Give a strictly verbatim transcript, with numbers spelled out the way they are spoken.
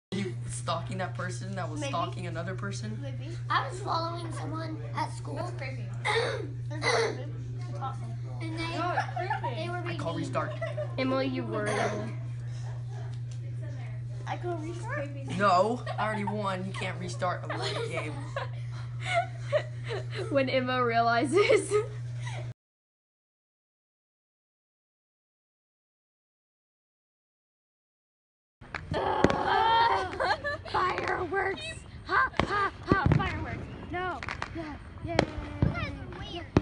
You stalking that person that was Maybe. stalking another person? Maybe. I was following someone at school. That's creepy. That's creepy. That's awesome. And they, No, it's creepy. they were I being call mean. restart. Emily, you were Emily. I call restart. No, I already won. You can't restart a winning game. When Emma realizes. Fireworks! Ha ha ha! Fireworks! No! Yeah! Yay!